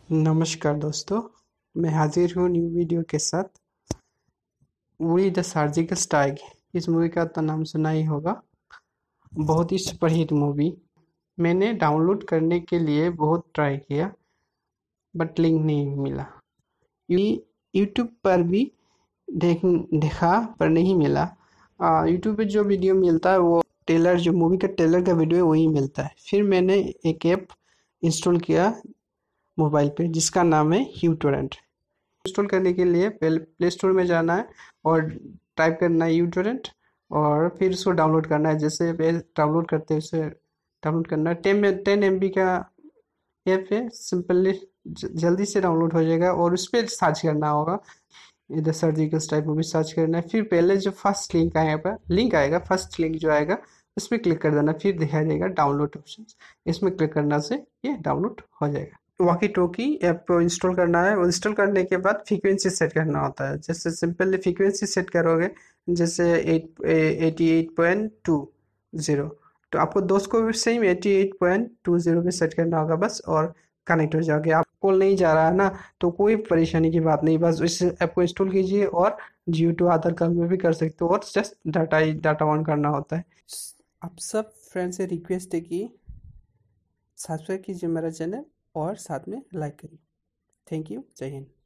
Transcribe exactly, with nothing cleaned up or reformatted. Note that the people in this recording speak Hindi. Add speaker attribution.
Speaker 1: नमस्कार दोस्तों, मैं हाजिर हूँ न्यू वीडियो के साथ। उरी द सर्जिकल स्ट्राइक, इस मूवी का तो नाम सुना ही होगा। बहुत ही सुपरहिट मूवी। मैंने डाउनलोड करने के लिए बहुत ट्राई किया, बट लिंक नहीं मिला। ये यूट्यूब पर भी देख देखा पर नहीं मिला। यूट्यूब पे जो वीडियो मिलता है वो टेलर, जो मूवी का टेलर का वीडियो है वही मिलता है। फिर मैंने एक ऐप इंस्टॉल किया मोबाइल पे, जिसका नाम है यूटोरेंट। इंस्टॉल करने के लिए पहले प्ले स्टोर में जाना है और टाइप करना है यूटोरेंट, और फिर उसको डाउनलोड करना है। जैसे डाउनलोड करते हैं उसे डाउनलोड करना है। टेन में टेन एम बी का ऐप है, सिंपली जल्दी से डाउनलोड हो जाएगा। और उस पर सर्च करना होगा, इधर सर्जिकल स्ट्राइक मूवी सर्च करना है। फिर पहले जो फर्स्ट लिंक आएगा लिंक आएगा फर्स्ट लिंक जो आएगा उस पर क्लिक कर देना। फिर दिखाई देगा डाउनलोड ऑप्शन, इसमें क्लिक करने से ये डाउनलोड हो जाएगा। वॉकी टॉकी ऐप को इंस्टॉल करना है। इंस्टॉल करने के बाद फ्रीक्वेंसी सेट करना होता है। जैसे सिंपली फ्रीक्वेंसी सेट करोगे, जैसे eight eighty eight point two zero, तो आपको दोस्त को भी same eighty eight point two zero पे सेट करना होगा बस, और कनेक्ट हो जाओगे। आप कॉल नहीं जा रहा है ना, तो कोई परेशानी की बात नहीं। बस इस ऐप को इंस्टॉल कीजिए और जियो टू आधार कार्ड में भी कर सकते हो, और जस्ट डाटा ही डाटा ऑन करना होता है। आप सब फ्रेंड से रिक्वेस्ट है कि सब्सक्राइब कीजिए मेरा चैनल और साथ में लाइक करिए। Thank you. जय हिंद।